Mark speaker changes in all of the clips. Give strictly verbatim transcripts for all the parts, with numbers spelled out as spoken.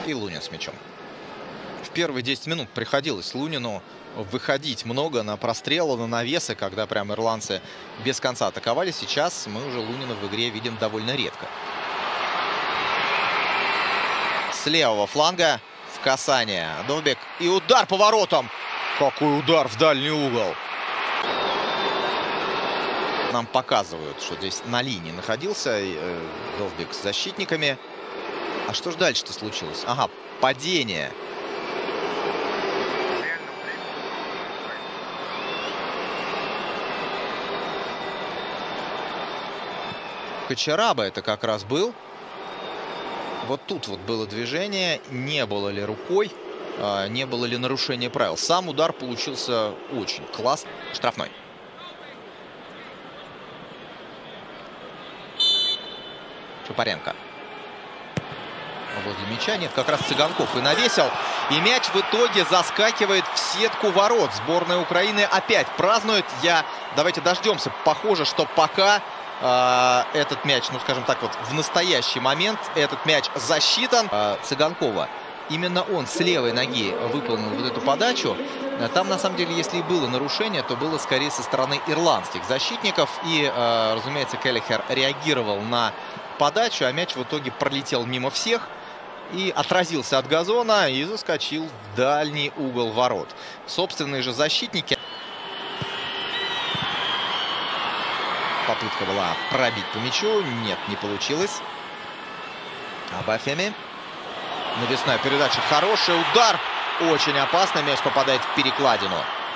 Speaker 1: И Лунин с мячом. В первые десять минут приходилось Лунину выходить много на прострелы, на навесы, когда прям ирландцы без конца атаковали. Сейчас мы уже Лунина в игре видим довольно редко. С левого фланга в касание. Довбек. И удар поворотом. Какой удар в дальний угол. Нам показывают, что здесь на линии находился э, Довбек с защитниками. А что же дальше-то случилось? Ага, падение. Кочараба это как раз был. Вот тут вот было движение. Не было ли рукой, э, не было ли нарушения правил. Сам удар получился очень классный. Штрафной. Шапаренко. Возле мяча. Нет, как раз Цыганков и навесил. И мяч в итоге заскакивает в сетку ворот. Сборная Украины опять празднует. Я... Давайте дождемся. Похоже, что пока э, этот мяч, ну скажем так, вот в настоящий момент этот мяч засчитан. Э, Цыганкова. Именно он с левой ноги выполнил вот эту подачу. Там, на самом деле, если и было нарушение, то было скорее со стороны ирландских защитников. И, э, разумеется, Келлихер реагировал на подачу, а мяч в итоге пролетел мимо всех и отразился от газона и заскочил в дальний угол ворот. Собственные же защитники. Попытка была пробить по мячу. Нет, не получилось. Абафеми. Навесная передача. Хороший удар. Очень опасно. Мяч попадает в перекладину.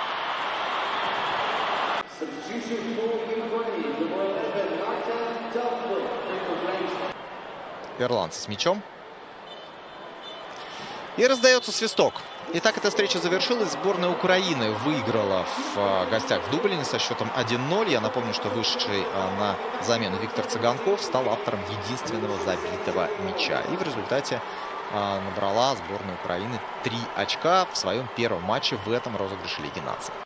Speaker 1: Ирландцы с мячом. И раздается свисток. Итак, эта встреча завершилась. Сборная Украины выиграла в гостях в Дублине со счетом один ноль. Я напомню, что вышедший на замену Виктор Цыганков стал автором единственного забитого мяча. И в результате набрала сборная Украины три очка в своем первом матче в этом розыгрыше Лиги наций.